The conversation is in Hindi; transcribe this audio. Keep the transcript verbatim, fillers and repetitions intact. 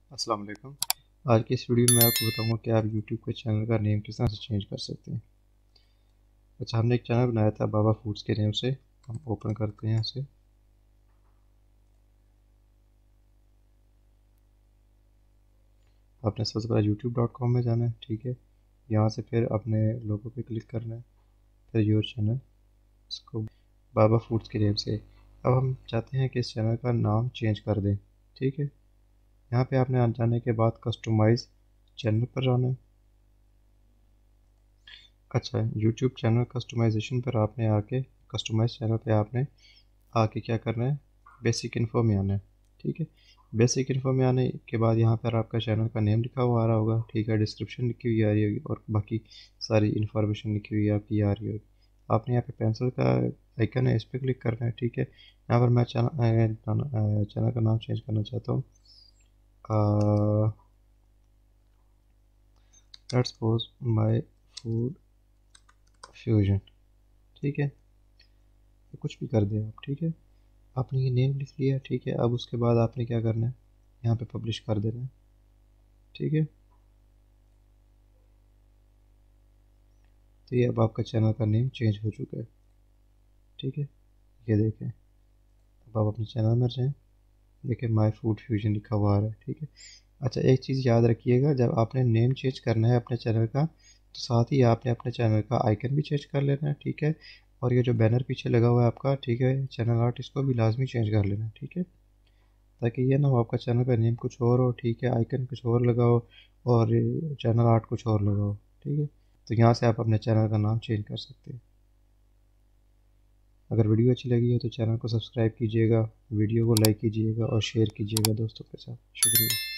अस्सलाम वालेकुम। आज की इस वीडियो में आपको बताऊंगा कि आप यूट्यूब के चैनल का नेम किस तरह से चेंज कर सकते हैं। अच्छा, हमने एक चैनल बनाया था बाबा फूड्स के नेम से। हम ओपन करते हैं इसे। आपने सबसे पहले यूट्यूब डॉट कॉम में जाना है, ठीक है। यहाँ से फिर अपने लोगों पे क्लिक करना है, फिर योर चैनल, इसको बाबा फूड्स के नेम से। अब हम चाहते हैं कि इस चैनल का नाम चेंज कर दें, ठीक है। यहाँ पे आपने आ जाने के बाद कस्टमाइज चैनल पर जाना है। अच्छा, यूट्यूब चैनल कस्टमाइजेशन पर आपने आके कस्टमाइज चैनल पे आपने आके क्या करना है, बेसिक इन्फो में आना है, ठीक है। बेसिक इन्फो में आने के बाद यहाँ पर आपका चैनल का नेम लिखा हुआ आ रहा होगा, ठीक है। डिस्क्रिप्शन लिखी हुई आ रही होगी और बाकी सारी इन्फॉर्मेशन लिखी हुई आपकी आ रही होगी। आपने यहाँ पे पेंसिल का आइकन है, इस पर क्लिक करना है, ठीक है। यहाँ पर मैं चैनल चैनल का नाम चेंज करना चाहता हूँ। Let's suppose my food fusion, ठीक है। तो कुछ भी कर दें आप, ठीक है। आपने ये नेम लिख लिया, ठीक है। अब उसके बाद आपने क्या करना है, यहाँ पे पब्लिश कर देना है, ठीक है। तो ये अब आपका चैनल का नेम चेंज हो चुका है, ठीक है। ये देखें, अब आप अपने चैनल में जाएं, देखिए माय फूड फ्यूजन लिखा हुआ आ रहा है, ठीक है। अच्छा, एक चीज़ याद रखिएगा, जब आपने नेम चेंज करना है अपने चैनल का, तो साथ ही आपने अपने चैनल का आइकन भी चेंज कर लेना है, ठीक है। और ये जो बैनर पीछे लगा हुआ है आपका, ठीक है, चैनल आर्ट, इसको भी लाजमी चेंज कर लेना है, ठीक है। ताकि ये ना हो आपका चैनल का नेम कुछ और हो, ठीक है, आइकन कुछ और लगाओ और चैनल आर्ट कुछ और लगाओ, ठीक है। तो यहाँ से आप अपने चैनल का नाम चेंज कर सकते हैं। अगर वीडियो अच्छी लगी हो तो चैनल को सब्सक्राइब कीजिएगा, वीडियो को लाइक कीजिएगा और शेयर कीजिएगा दोस्तों के साथ। शुक्रिया।